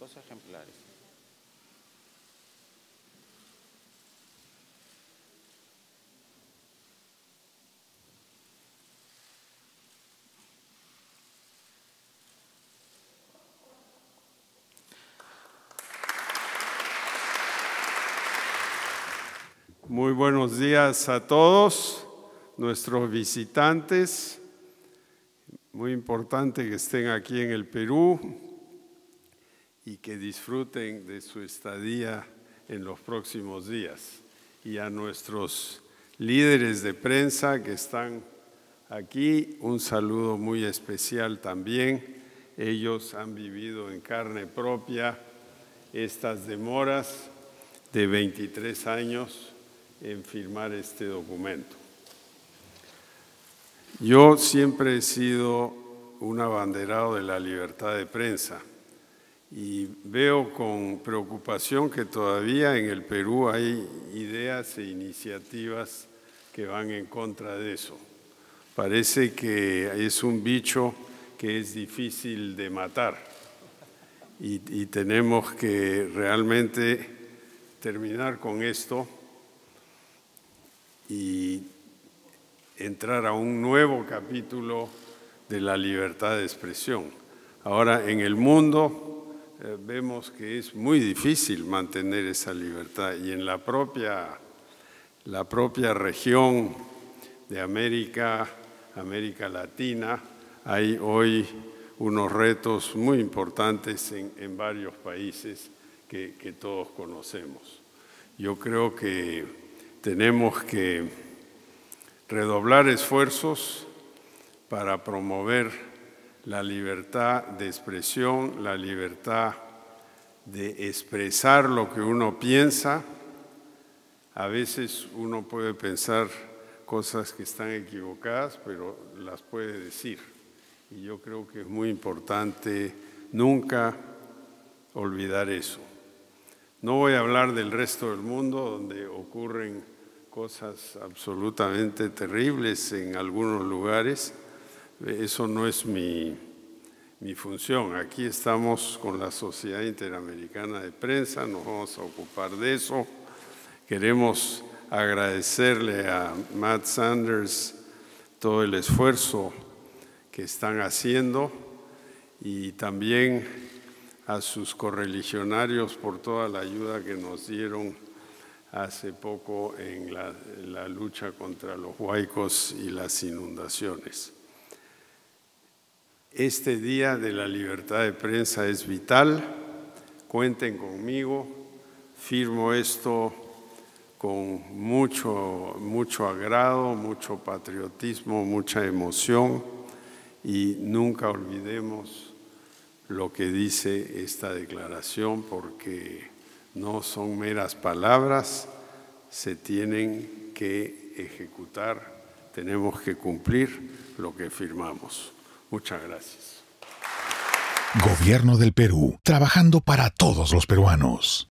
2 ejemplares. Muy buenos días a todos nuestros visitantes. Muy importante que estén aquí en el Perú y que disfruten de su estadía en los próximos días. Y a nuestros líderes de prensa que están aquí, un saludo muy especial también. Ellos han vivido en carne propia estas demoras de 23 años en firmar este documento. Yo siempre he sido un abanderado de la libertad de prensa y veo con preocupación que todavía en el Perú hay ideas e iniciativas que van en contra de eso. Parece que es un bicho que es difícil de matar y tenemos que realmente terminar con esto y entrar a un nuevo capítulo de la libertad de expresión. Ahora, en el mundo vemos que es muy difícil mantener esa libertad y en la propia región de América Latina hay hoy unos retos muy importantes en varios países que todos conocemos. Yo creo que tenemos que redoblar esfuerzos para promover la libertad de expresión, la libertad de expresar lo que uno piensa. A veces uno puede pensar cosas que están equivocadas, pero las puede decir. Y yo creo que es muy importante nunca olvidar eso. No voy a hablar del resto del mundo, donde ocurren cosas absolutamente terribles en algunos lugares. Eso no es mi función. Aquí estamos con la Sociedad Interamericana de Prensa, nos vamos a ocupar de eso. Queremos agradecerle a Matt Sanders todo el esfuerzo que están haciendo y también a sus correligionarios por toda la ayuda que nos dieron hace poco en la lucha contra los huaicos y las inundaciones. Este Día de la Libertad de Prensa es vital. Cuenten conmigo. Firmo esto con mucho agrado, mucho patriotismo, mucha emoción y nunca olvidemos lo que dice esta declaración porque no son meras palabras, se tienen que ejecutar, tenemos que cumplir lo que firmamos. Muchas gracias. Gobierno del Perú, trabajando para todos los peruanos.